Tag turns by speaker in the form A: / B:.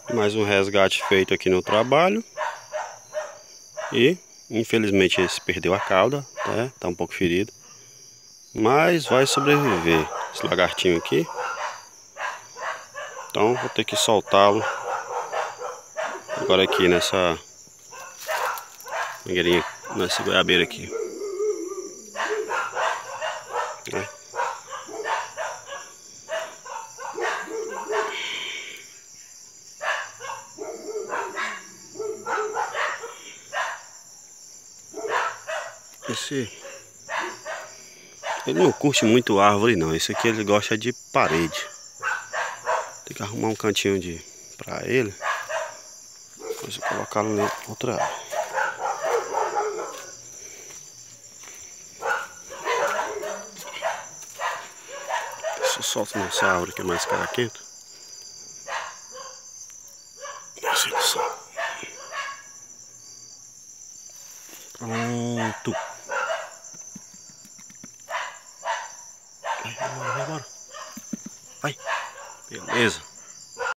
A: Mais um resgate feito aqui no trabalho. E infelizmente esse perdeu a cauda, né? Tá um pouco ferido, mas vai sobreviver esse lagartinho aqui. Então vou ter que soltá-lo agora aqui nessa mangueirinha, nessa goiabeira aqui. Ele não curte muito árvore não, esse aqui ele gosta de parede. Tem que arrumar um cantinho pra ele. Depois eu colocá-lo em outra árvore. Só solto nessa árvore que é mais caraquenta. Assim só. Pronto. Vai embora. Vai. Beleza.